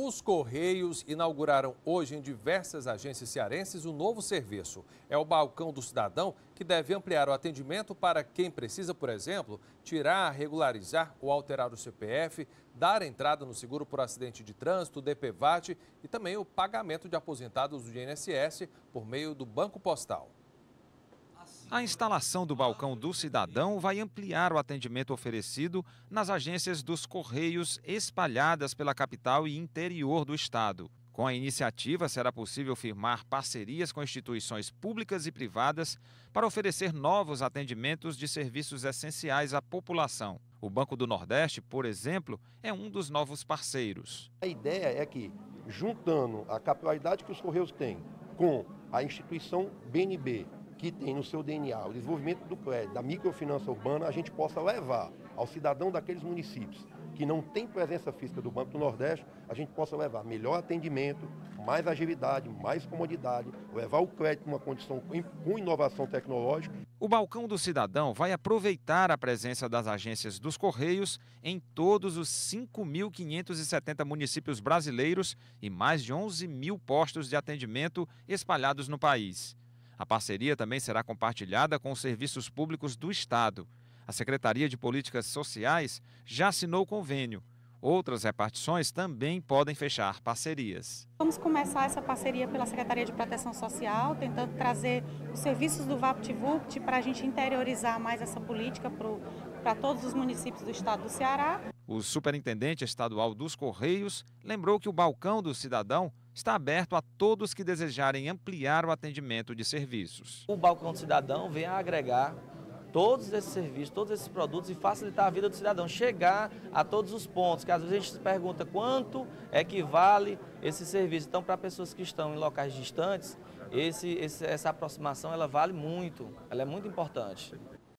Os Correios inauguraram hoje em diversas agências cearenses um novo serviço. É o Balcão do Cidadão, que deve ampliar o atendimento para quem precisa, por exemplo, tirar, regularizar ou alterar o CPF, dar entrada no seguro por acidente de trânsito, DPVAT e também o pagamento de aposentados do INSS por meio do Banco Postal. A instalação do Balcão do Cidadão vai ampliar o atendimento oferecido nas agências dos Correios espalhadas pela capital e interior do estado. Com a iniciativa, será possível firmar parcerias com instituições públicas e privadas para oferecer novos atendimentos de serviços essenciais à população. O Banco do Nordeste, por exemplo, é um dos novos parceiros. A ideia é que, juntando a capilaridade que os Correios têm com a instituição BNB, que tem no seu DNA o desenvolvimento do crédito, da microfinança urbana, a gente possa levar ao cidadão daqueles municípios que não tem presença física do Banco do Nordeste, a gente possa levar melhor atendimento, mais agilidade, mais comodidade, levar o crédito numa condição com inovação tecnológica. O Balcão do Cidadão vai aproveitar a presença das agências dos Correios em todos os 5.570 municípios brasileiros e mais de 11 mil postos de atendimento espalhados no país. A parceria também será compartilhada com os serviços públicos do Estado. A Secretaria de Políticas Sociais já assinou o convênio. Outras repartições também podem fechar parcerias. Vamos começar essa parceria pela Secretaria de Proteção Social, tentando trazer os serviços do VaptVupt para a gente interiorizar mais essa política para todos os municípios do estado do Ceará. O superintendente estadual dos Correios lembrou que o Balcão do Cidadão está aberto a todos que desejarem ampliar o atendimento de serviços. O Balcão do Cidadão vem a agregar todos esses serviços, todos esses produtos e facilitar a vida do cidadão, chegar a todos os pontos, que às vezes a gente se pergunta quanto é que vale esse serviço. Então, para pessoas que estão em locais distantes, essa aproximação ela vale muito, ela é muito importante.